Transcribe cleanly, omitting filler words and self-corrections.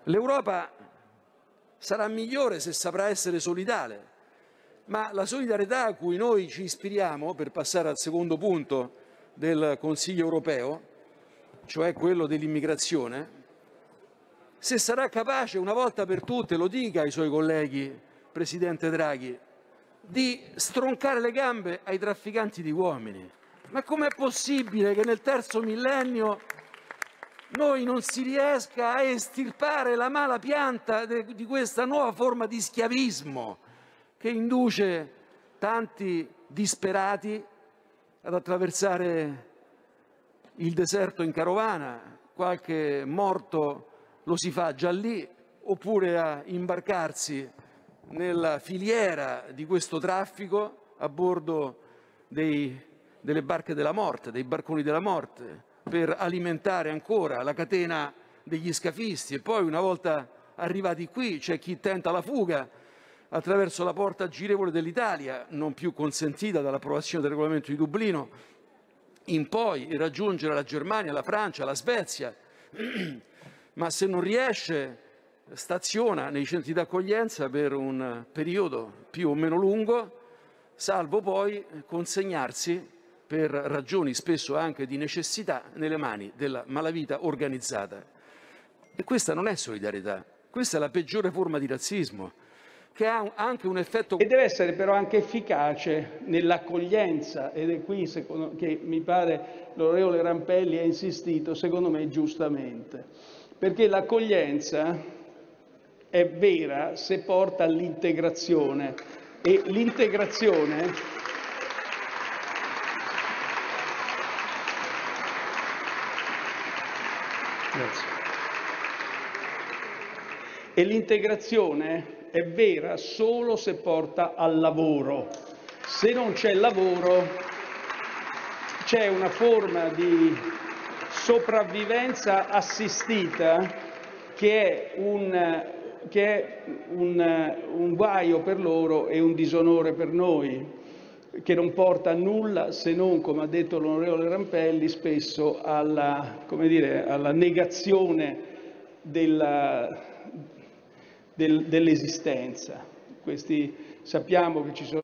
L'Europa sarà migliore se saprà essere solidale, ma la solidarietà a cui noi ci ispiriamo, per passare al secondo punto del Consiglio europeo, cioè quello dell'immigrazione, se sarà capace una volta per tutte, lo dica ai suoi colleghi, Presidente Draghi, di stroncare le gambe ai trafficanti di uomini. Ma com'è possibile che nel terzo millennio noi non si riesca a estirpare la mala pianta di questa nuova forma di schiavismo che induce tanti disperati ad attraversare il deserto in carovana, qualche morto lo si fa già lì, oppure a imbarcarsi nella filiera di questo traffico a bordo delle barche della morte, dei barconi della morte, per alimentare ancora la catena degli scafisti. E poi, una volta arrivati qui, c'è chi tenta la fuga attraverso la porta girevole dell'Italia, non più consentita dall'approvazione del regolamento di Dublino, in poi raggiungere la Germania, la Francia, la Svezia, ma se non riesce staziona nei centri d'accoglienza per un periodo più o meno lungo, salvo poi consegnarsi per ragioni spesso anche di necessità nelle mani della malavita organizzata. E questa non è solidarietà, questa è la peggiore forma di razzismo, che ha anche un effetto... E deve essere però anche efficace nell'accoglienza, ed è qui che mi pare l'onorevole Rampelli ha insistito, secondo me giustamente, perché l'accoglienza è vera se porta all'integrazione e l'integrazione... E l'integrazione è vera solo se porta al lavoro. Se non c'è lavoro, c'è una forma di sopravvivenza assistita che è un guaio per loro e un disonore per noi, che non porta a nulla se non, come ha detto l'onorevole Rampelli, spesso alla negazione dell'esistenza. Sappiamo che ci sono